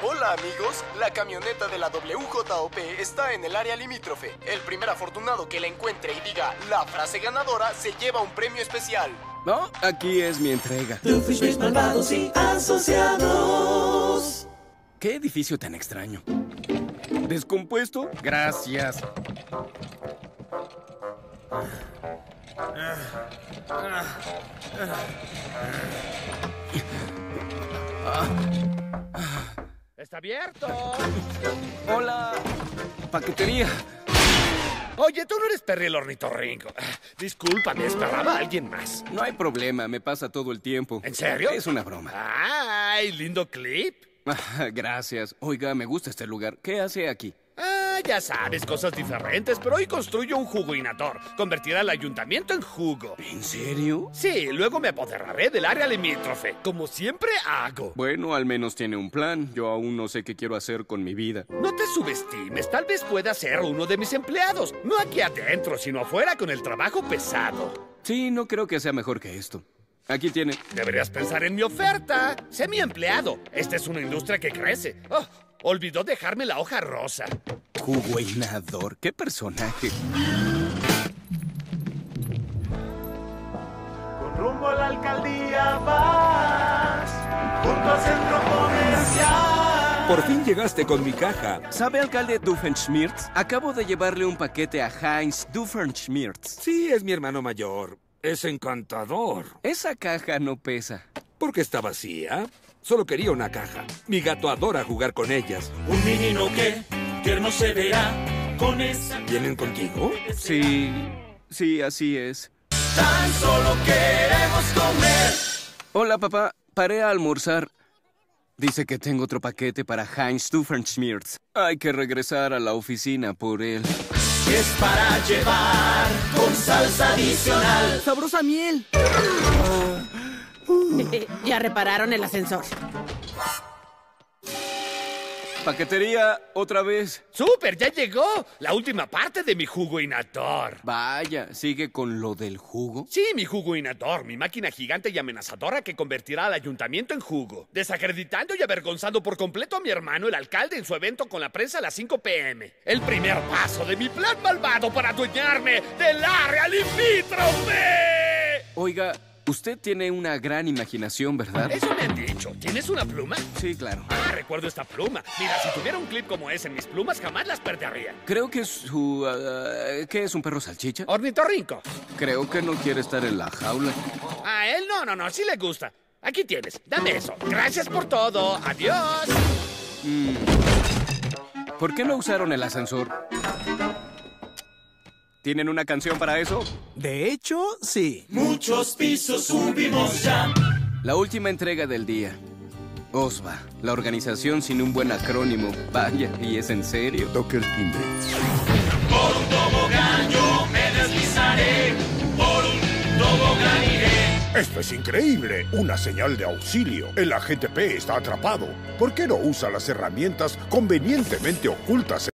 Hola amigos, la camioneta de la WJOP está en el área limítrofe. El primer afortunado que la encuentre y diga la frase ganadora se lleva un premio especial. No, aquí es mi entrega. Doofenshmirtz malvados y asociados. ¿Qué edificio tan extraño? ¿Descompuesto? Gracias. ¡Está abierto! Hola, paquetería. Oye, tú no eres Perry el ornitorrinco. Discúlpame, esperaba a alguien más. No hay problema, me pasa todo el tiempo. ¿En serio? Es una broma. ¡Ay, lindo clip! Gracias. Oiga, me gusta este lugar. ¿Qué hace aquí? Ya sabes, cosas diferentes, pero hoy construyo un jugoinator. Convertirá el ayuntamiento en jugo. ¿En serio? Sí, luego me apoderaré del área limítrofe, como siempre hago. Bueno, al menos tiene un plan. Yo aún no sé qué quiero hacer con mi vida. No te subestimes, tal vez pueda ser uno de mis empleados. No aquí adentro, sino afuera con el trabajo pesado. Sí, no creo que sea mejor que esto. Aquí tiene. Deberías pensar en mi oferta. Sé mi empleado. Esta es una industria que crece. Oh, olvidó dejarme la hoja rosa. Jugoinador, qué personaje. Con rumbo a la alcaldía vas, junto al centro comercial. Por fin llegaste con mi caja. ¿Sabe, alcalde Doofenshmirtz? Acabo de llevarle un paquete a Heinz Doofenshmirtz. Sí, es mi hermano mayor. Es encantador. Esa caja no pesa. ¿Por qué está vacía? Solo quería una caja. Mi gato adora jugar con ellas. Un menino que tierno se verá con esa. ¿Vienen contigo? Sí, así es. Tan solo queremos comer. Hola, papá. Paré a almorzar. Dice que tengo otro paquete para Heinz Doofenshmirtz. Hay que regresar a la oficina por él. Es para llevar con salsa adicional. ¡Sabrosa miel! Ya repararon el ascensor. Paquetería, otra vez. ¡Súper! ¡Ya llegó! La última parte de mi jugoinator. Vaya, ¿sigue con lo del jugo? Sí, mi jugoinator, mi máquina gigante y amenazadora que convertirá al ayuntamiento en jugo, desacreditando y avergonzando por completo a mi hermano, el alcalde, en su evento con la prensa a las 5 p.m. El primer paso de mi plan malvado para adueñarme del área limítrofe. Oiga, usted tiene una gran imaginación, ¿verdad? Eso me han dicho. ¿Tienes una pluma? Sí, claro. Recuerdo esta pluma. Mira, si tuviera un clip como ese en mis plumas, jamás las perdería. Creo que su... ¿qué es, un perro salchicha? Ornitorrinco. Creo que no quiere estar en la jaula. A él no, sí le gusta. Aquí tienes, dame eso. Gracias por todo. Adiós. ¿Por qué no usaron el ascensor? ¿Tienen una canción para eso? De hecho, sí. Muchos pisos subimos ya. La última entrega del día. OSBA, la organización sin un buen acrónimo. Vaya, ¿y es en serio? Docker Timber. Por un tobogán yo me deslizaré. Por un tobogán iré. Esto es increíble. Una señal de auxilio. El agente P está atrapado. ¿Por qué no usa las herramientas convenientemente ocultas